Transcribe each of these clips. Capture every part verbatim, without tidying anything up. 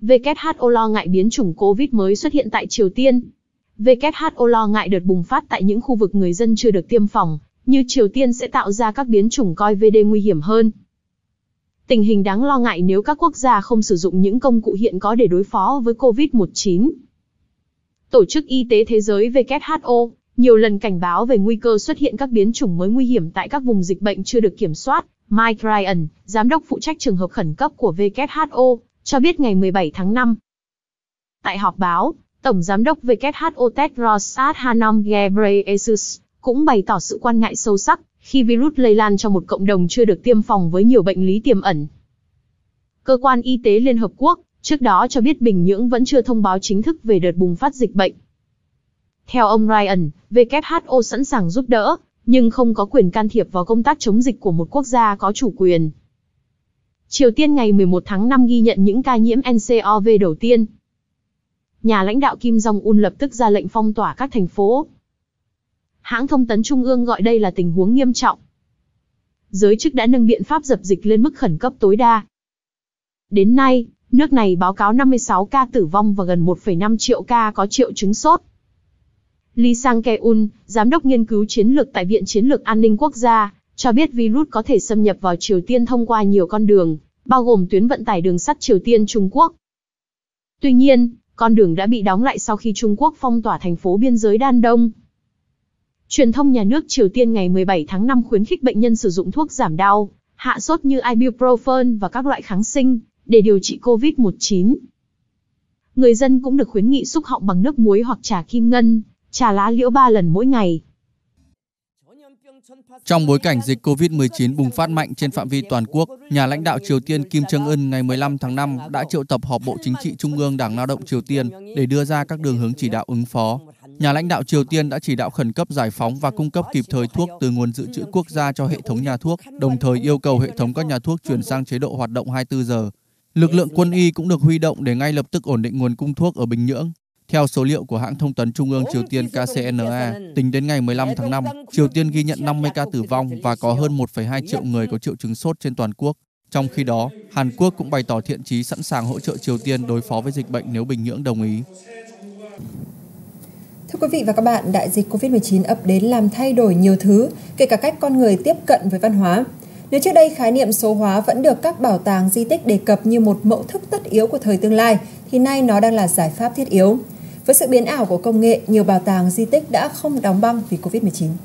vê kép hát o lo ngại biến chủng Covid mới xuất hiện tại Triều Tiên. vê kép hát o lo ngại đợt bùng phát tại những khu vực người dân chưa được tiêm phòng, như Triều Tiên sẽ tạo ra các biến chủng coi vê đê nguy hiểm hơn. Tình hình đáng lo ngại nếu các quốc gia không sử dụng những công cụ hiện có để đối phó với Covid mười chín. Tổ chức Y tế Thế giới vê kép hát o nhiều lần cảnh báo về nguy cơ xuất hiện các biến chủng mới nguy hiểm tại các vùng dịch bệnh chưa được kiểm soát. Mike Ryan, giám đốc phụ trách trường hợp khẩn cấp của vê kép hát o, cho biết ngày mười bảy tháng năm. Tại họp báo, Tổng giám đốc vê kép hát o Tedros Adhanom Ghebreyesus cũng bày tỏ sự quan ngại sâu sắc khi virus lây lan trong một cộng đồng chưa được tiêm phòng với nhiều bệnh lý tiềm ẩn. Cơ quan Y tế Liên Hợp Quốc trước đó cho biết Bình Nhưỡng vẫn chưa thông báo chính thức về đợt bùng phát dịch bệnh. Theo ông Ryan, vê kép hát o sẵn sàng giúp đỡ, nhưng không có quyền can thiệp vào công tác chống dịch của một quốc gia có chủ quyền. Triều Tiên ngày mười một tháng năm ghi nhận những ca nhiễm en xê o vê đầu tiên. Nhà lãnh đạo Kim Jong-un lập tức ra lệnh phong tỏa các thành phố. Hãng thông tấn Trung ương gọi đây là tình huống nghiêm trọng. Giới chức đã nâng biện pháp dập dịch lên mức khẩn cấp tối đa. Đến nay, nước này báo cáo năm mươi sáu ca tử vong và gần một phẩy năm triệu ca có triệu chứng sốt. Lee Sang-keun, giám đốc nghiên cứu chiến lược tại Viện Chiến lược An ninh Quốc gia, cho biết virus có thể xâm nhập vào Triều Tiên thông qua nhiều con đường, bao gồm tuyến vận tải đường sắt Triều Tiên-Trung Quốc. Tuy nhiên, con đường đã bị đóng lại sau khi Trung Quốc phong tỏa thành phố biên giới Đan Đông. Truyền thông nhà nước Triều Tiên ngày mười bảy tháng năm khuyến khích bệnh nhân sử dụng thuốc giảm đau, hạ sốt như ibuprofen và các loại kháng sinh, để điều trị Covid mười chín. Người dân cũng được khuyến nghị xúc họng bằng nước muối hoặc trà kim ngân, trà lá liễu ba lần mỗi ngày. Trong bối cảnh dịch Covid mười chín bùng phát mạnh trên phạm vi toàn quốc, nhà lãnh đạo Triều Tiên Kim Jong-un ngày mười lăm tháng năm đã triệu tập họp Bộ Chính trị Trung ương Đảng Lao động Triều Tiên để đưa ra các đường hướng chỉ đạo ứng phó. Nhà lãnh đạo Triều Tiên đã chỉ đạo khẩn cấp giải phóng và cung cấp kịp thời thuốc từ nguồn dự trữ quốc gia cho hệ thống nhà thuốc, đồng thời yêu cầu hệ thống các nhà thuốc chuyển sang chế độ hoạt động hai mươi tư giờ. Lực lượng quân y cũng được huy động để ngay lập tức ổn định nguồn cung thuốc ở Bình Nhưỡng. Theo số liệu của hãng thông tấn Trung ương Triều Tiên K C N A, tính đến ngày mười lăm tháng năm, Triều Tiên ghi nhận năm mươi ca tử vong và có hơn một phẩy hai triệu người có triệu chứng sốt trên toàn quốc. Trong khi đó, Hàn Quốc cũng bày tỏ thiện chí sẵn sàng hỗ trợ Triều Tiên đối phó với dịch bệnh nếu Bình Nhưỡng đồng ý. Thưa quý vị và các bạn, đại dịch Covid mười chín ập đến làm thay đổi nhiều thứ, kể cả cách con người tiếp cận với văn hóa. Nếu trước đây khái niệm số hóa vẫn được các bảo tàng di tích đề cập như một mẫu thức tất yếu của thời tương lai, thì nay nó đang là giải pháp thiết yếu. Với sự biến ảo của công nghệ, nhiều bảo tàng di tích đã không đóng băng vì Covid mười chín.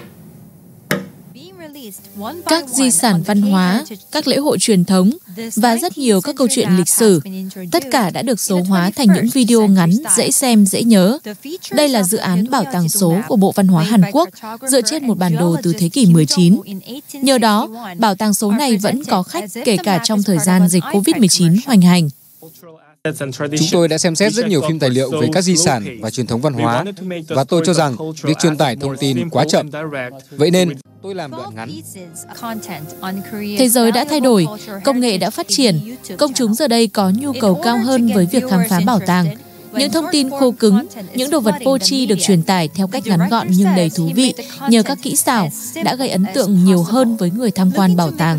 Các di sản văn hóa, các lễ hội truyền thống và rất nhiều các câu chuyện lịch sử, tất cả đã được số hóa thành những video ngắn dễ xem, dễ nhớ. Đây là dự án bảo tàng số của Bộ Văn hóa Hàn Quốc dựa trên một bản đồ từ thế kỷ mười chín. Nhờ đó, bảo tàng số này vẫn có khách kể cả trong thời gian dịch Covid mười chín hoành hành. Chúng tôi đã xem xét rất nhiều phim tài liệu về các di sản và truyền thống văn hóa, và tôi cho rằng việc truyền tải thông tin quá chậm. Vậy nên, tôi làm đoạn ngắn. Thế giới đã thay đổi, công nghệ đã phát triển, công chúng giờ đây có nhu cầu cao hơn với việc khám phá bảo tàng. Những thông tin khô cứng, những đồ vật vô tri được truyền tải theo cách ngắn gọn nhưng đầy thú vị nhờ các kỹ xảo đã gây ấn tượng nhiều hơn với người tham quan bảo tàng.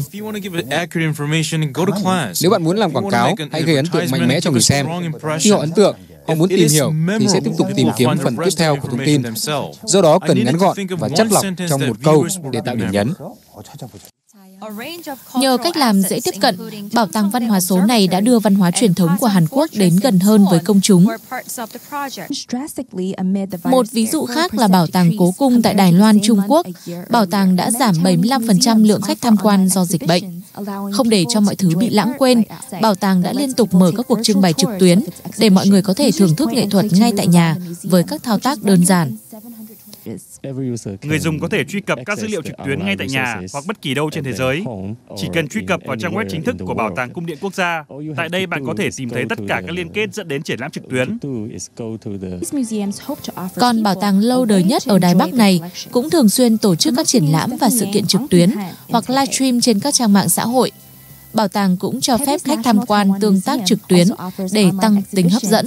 Nếu bạn muốn làm quảng cáo, hãy gây ấn tượng mạnh mẽ cho người xem. Khi họ ấn tượng, họ muốn tìm hiểu thì sẽ tiếp tục tìm kiếm phần tiếp theo của thông tin. Do đó cần ngắn gọn và chắt lọc trong một câu để tạo điểm nhấn. Nhờ cách làm dễ tiếp cận, bảo tàng văn hóa số này đã đưa văn hóa truyền thống của Hàn Quốc đến gần hơn với công chúng. Một ví dụ khác là bảo tàng Cố Cung tại Đài Loan, Trung Quốc. Bảo tàng đã giảm bảy mươi lăm phần trăm lượng khách tham quan do dịch bệnh. Không để cho mọi thứ bị lãng quên, bảo tàng đã liên tục mở các cuộc trưng bày trực tuyến để mọi người có thể thưởng thức nghệ thuật ngay tại nhà với các thao tác đơn giản. Người dùng có thể truy cập các dữ liệu trực tuyến ngay tại nhà hoặc bất kỳ đâu trên thế giới. Chỉ cần truy cập vào trang web chính thức của Bảo tàng Cung điện Quốc gia. Tại đây bạn có thể tìm thấy tất cả các liên kết dẫn đến triển lãm trực tuyến. Còn bảo tàng lâu đời nhất ở Đài Bắc này cũng thường xuyên tổ chức các triển lãm và sự kiện trực tuyến hoặc livestream trên các trang mạng xã hội. Bảo tàng cũng cho phép khách tham quan tương tác trực tuyến để tăng tính hấp dẫn.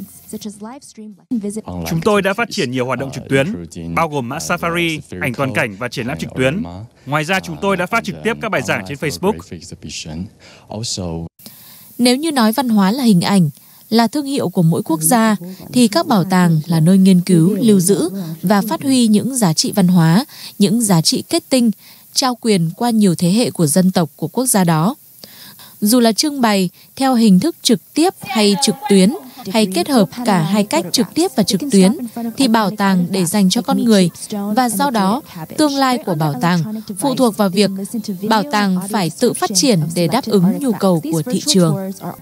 Chúng tôi đã phát triển nhiều hoạt động trực tuyến, bao gồm mã Safari, ảnh toàn cảnh và triển lãm trực tuyến. Ngoài ra, chúng tôi đã phát trực tiếp các bài giảng trên Facebook. Nếu như nói văn hóa là hình ảnh, là thương hiệu của mỗi quốc gia, thì các bảo tàng là nơi nghiên cứu, lưu giữ và phát huy những giá trị văn hóa, những giá trị kết tinh, trao quyền qua nhiều thế hệ của dân tộc của quốc gia đó. Dù là trưng bày theo hình thức trực tiếp hay trực tuyến, hay kết hợp cả hai cách trực tiếp và trực tuyến, thì bảo tàng để dành cho con người, và do đó tương lai của bảo tàng phụ thuộc vào việc bảo tàng phải tự phát triển để đáp ứng nhu cầu của thị trường.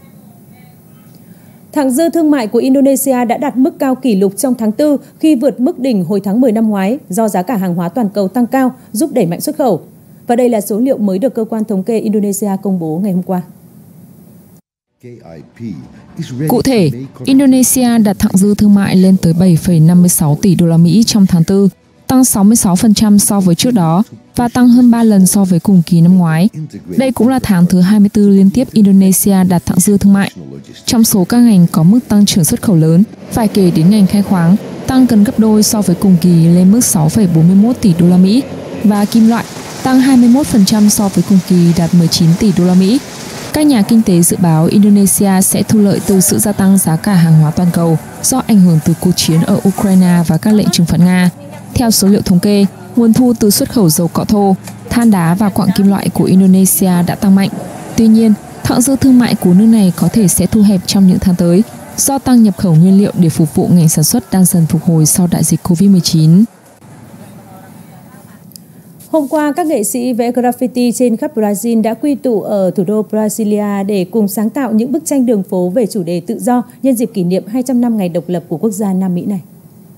Thặng dư thương mại của Indonesia đã đạt mức cao kỷ lục trong tháng tư khi vượt mức đỉnh hồi tháng mười năm ngoái do giá cả hàng hóa toàn cầu tăng cao, giúp đẩy mạnh xuất khẩu. Và đây là số liệu mới được cơ quan thống kê Indonesia công bố ngày hôm qua. Cụ thể, Indonesia đạt thặng dư thương mại lên tới bảy phẩy năm mươi sáu tỷ đô la Mỹ trong tháng tư, tăng sáu mươi sáu phần trăm so với trước đó và tăng hơn ba lần so với cùng kỳ năm ngoái. Đây cũng là tháng thứ hai mươi tư liên tiếp Indonesia đạt thặng dư thương mại. Trong số các ngành có mức tăng trưởng xuất khẩu lớn, phải kể đến ngành khai khoáng, tăng gần gấp đôi so với cùng kỳ lên mức sáu phẩy bốn mươi mốt tỷ đô la Mỹ, và kim loại tăng hai mươi mốt phần trăm so với cùng kỳ đạt mười chín tỷ đô la Mỹ. Các nhà kinh tế dự báo Indonesia sẽ thu lợi từ sự gia tăng giá cả hàng hóa toàn cầu do ảnh hưởng từ cuộc chiến ở Ukraine và các lệnh trừng phạt Nga. Theo số liệu thống kê, nguồn thu từ xuất khẩu dầu cọ thô, than đá và quặng kim loại của Indonesia đã tăng mạnh. Tuy nhiên, thặng dư thương mại của nước này có thể sẽ thu hẹp trong những tháng tới do tăng nhập khẩu nguyên liệu để phục vụ ngành sản xuất đang dần phục hồi sau đại dịch Covid mười chín. Hôm qua, các nghệ sĩ vẽ graffiti trên khắp Brazil đã quy tụ ở thủ đô Brasilia để cùng sáng tạo những bức tranh đường phố về chủ đề tự do nhân dịp kỷ niệm hai trăm năm ngày độc lập của quốc gia Nam Mỹ này.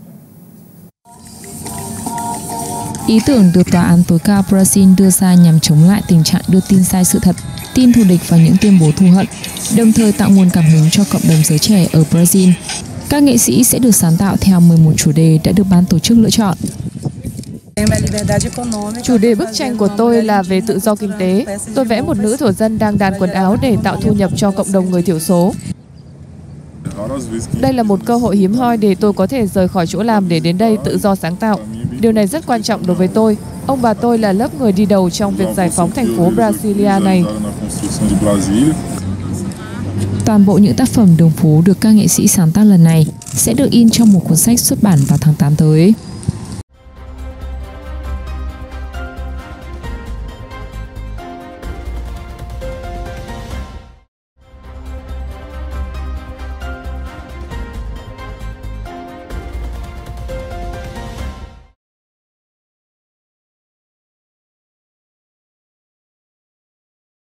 Ý tưởng được Tòa án tối cao Brazil đưa ra nhằm chống lại tình trạng đưa tin sai sự thật, tin thù địch và những tuyên bố thù hận, đồng thời tạo nguồn cảm hứng cho cộng đồng giới trẻ ở Brazil. Các nghệ sĩ sẽ được sáng tạo theo mười một chủ đề đã được ban tổ chức lựa chọn. Chủ đề bức tranh của tôi là về tự do kinh tế. Tôi vẽ một nữ thổ dân đang đan quần áo để tạo thu nhập cho cộng đồng người thiểu số. Đây là một cơ hội hiếm hoi để tôi có thể rời khỏi chỗ làm để đến đây tự do sáng tạo. Điều này rất quan trọng đối với tôi. Ông bà tôi là lớp người đi đầu trong việc giải phóng thành phố Brasilia này. Toàn bộ những tác phẩm đường phố được các nghệ sĩ sáng tác lần này sẽ được in trong một cuốn sách xuất bản vào tháng tám tới.